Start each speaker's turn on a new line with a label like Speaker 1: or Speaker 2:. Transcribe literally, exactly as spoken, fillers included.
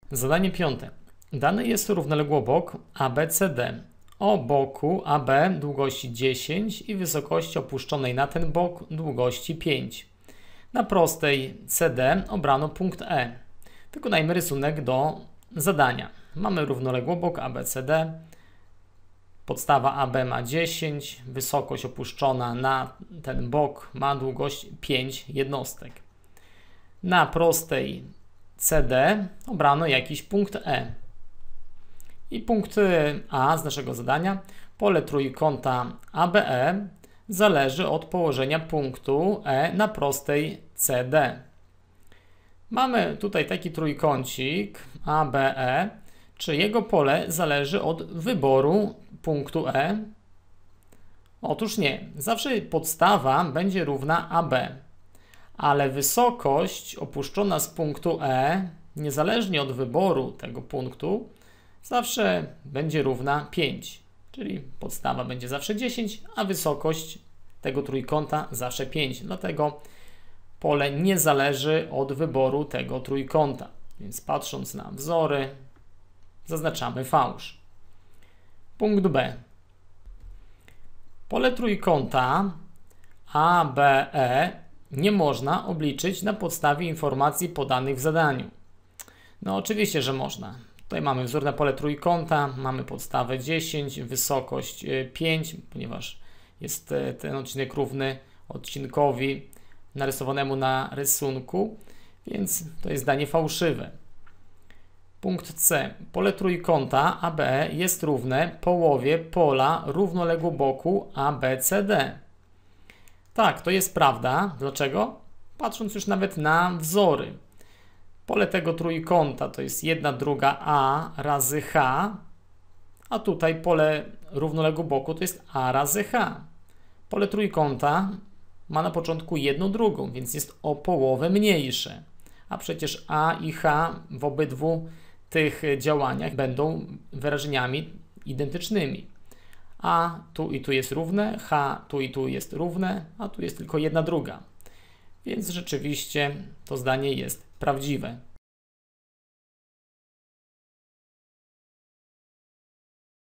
Speaker 1: Zadanie piąte. Dany jest równoległobok A B C D. O boku A B długości dziesięć i wysokości opuszczonej na ten bok długości pięć. Na prostej C D obrano punkt E. Wykonajmy rysunek do zadania. Mamy równoległobok A B C D. Podstawa A B ma dziesięć, wysokość opuszczona na ten bok ma długość pięć jednostek. Na prostej C D obrano jakiś punkt E. I punkt A z naszego zadania, pole trójkąta A B E zależy od położenia punktu E na prostej C D. Mamy tutaj taki trójkącik A B E. Czy jego pole zależy od wyboru punktu E? Otóż nie. Zawsze podstawa będzie równa A B, ale wysokość opuszczona z punktu E, niezależnie od wyboru tego punktu, zawsze będzie równa pięć. Czyli podstawa będzie zawsze dziesięć, a wysokość tego trójkąta zawsze pięć. Dlatego pole nie zależy od wyboru tego trójkąta. Więc patrząc na wzory, zaznaczamy fałsz. Punkt B. Pole trójkąta A B E nie można obliczyć na podstawie informacji podanych w zadaniu. No oczywiście, że można. Tutaj mamy wzór na pole trójkąta, mamy podstawę dziesięć, wysokość pięć, ponieważ jest ten odcinek równy odcinkowi narysowanemu na rysunku, więc to jest zdanie fałszywe. Punkt C. Pole trójkąta A B E jest równe połowie pola równoległoboku A B C D. Tak, to jest prawda. Dlaczego? Patrząc już nawet na wzory. Pole tego trójkąta to jest jedna druga A razy H, a tutaj pole równoległoboku to jest A razy H. Pole trójkąta ma na początku jedną drugą, więc jest o połowę mniejsze. A przecież A i H w obydwu tych działaniach będą wyrażeniami identycznymi. A tu i tu jest równe, H tu i tu jest równe, a tu jest tylko jedna druga. Więc rzeczywiście to zdanie jest prawdziwe.